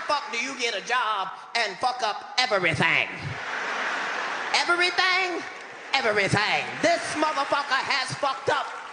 fuck do you get a job and fuck up everything? Everything? Everything. This motherfucker has fucked up